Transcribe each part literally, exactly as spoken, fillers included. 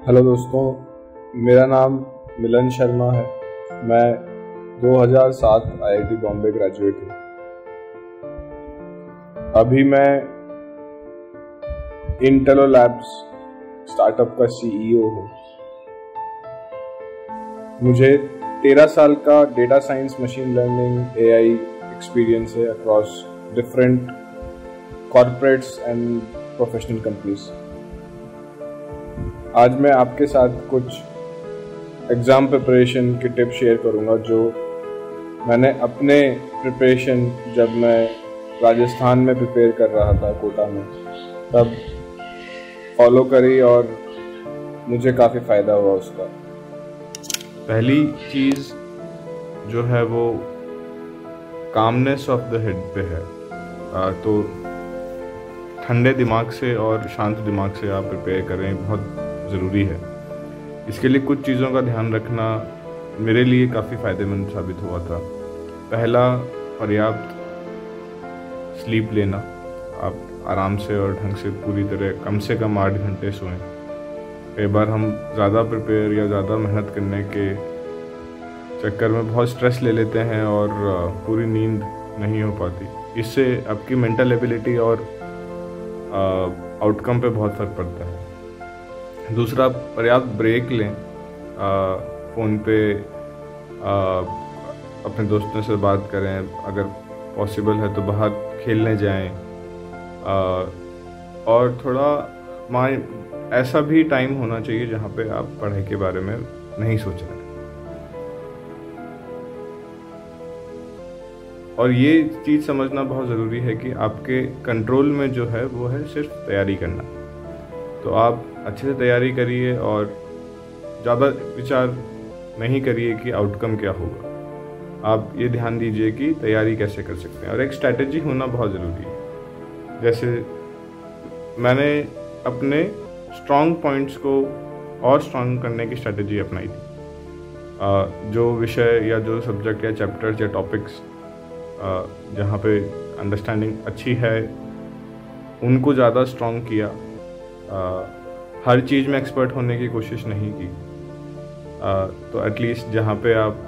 Hello दोस्तों, मेरा नाम मिलन शर्मा है। मैं दो हज़ार सात I I T Bombay graduate हूँ। अभी मैं इंटेलो लैब्स स्टार्टअप का सी ई ओ हूँ। मुझे तेरह साल का data science, machine learning, A I experience है across different corporates and professional companies. आज मैं आपके साथ कुछ एग्ज़ाम प्रिपरेशन की टिप शेयर करूंगा जो मैंने अपने प्रिपरेशन जब मैं राजस्थान में प्रिपेयर कर रहा था कोटा में, तब फॉलो करी और मुझे काफ़ी फ़ायदा हुआ उसका। पहली चीज़ जो है वो कामनेस ऑफ द हेड पे है। आ, तो ठंडे दिमाग से और शांत दिमाग से आप प्रिपेयर करें, बहुत ज़रूरी है। इसके लिए कुछ चीज़ों का ध्यान रखना मेरे लिए काफ़ी फ़ायदेमंद साबित हुआ था। पहला, पर्याप्त स्लीप लेना। आप आराम से और ढंग से पूरी तरह कम से कम आठ घंटे सोएं। कई बार हम ज़्यादा प्रिपेयर या ज़्यादा मेहनत करने के चक्कर में बहुत स्ट्रेस ले लेते हैं और पूरी नींद नहीं हो पाती। इससे आपकी मेंटल एबिलिटी और आउटकम पे बहुत फ़र्क पड़ता है। दूसरा, पर्याप्त ब्रेक लें। फ़ोन पे आ, अपने दोस्तों से बात करें, अगर पॉसिबल है तो बाहर खेलने जाएं। आ, और थोड़ा माइंड ऐसा भी टाइम होना चाहिए जहाँ पे आप पढ़ाई के बारे में नहीं सोच रहे। और ये चीज़ समझना बहुत ज़रूरी है कि आपके कंट्रोल में जो है वो है सिर्फ तैयारी करना। तो आप अच्छे से तैयारी करिए और ज़्यादा विचार नहीं करिए कि आउटकम क्या होगा। आप ये ध्यान दीजिए कि तैयारी कैसे कर सकते हैं, और एक स्ट्रैटेजी होना बहुत ज़रूरी है। जैसे मैंने अपने स्ट्रॉन्ग पॉइंट्स को और स्ट्रॉन्ग करने की स्ट्रैटेजी अपनाई थी। जो विषय या जो सब्जेक्ट या चैप्टर्स या टॉपिक्स जहाँ पे अंडरस्टैंडिंग अच्छी है उनको ज़्यादा स्ट्रॉन्ग किया। आ, हर चीज़ में एक्सपर्ट होने की कोशिश नहीं की। आ, तो एटलीस्ट जहाँ पे आप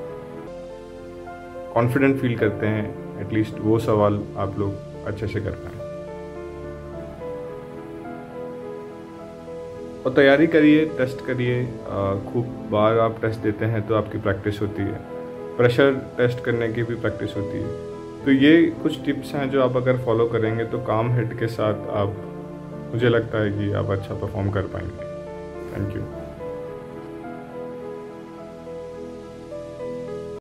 कॉन्फिडेंट फील करते हैं, एटलीस्ट वो सवाल आप लोग अच्छे से कर पाएँ। और तैयारी करिए, टेस्ट करिए। खूब बार आप टेस्ट देते हैं तो आपकी प्रैक्टिस होती है। प्रेशर टेस्ट करने की भी प्रैक्टिस होती है। तो ये कुछ टिप्स हैं जो आप अगर फॉलो करेंगे तो काम हेड के साथ आप, मुझे लगता है कि आप अच्छा परफॉर्म कर पाएंगे। Thank you.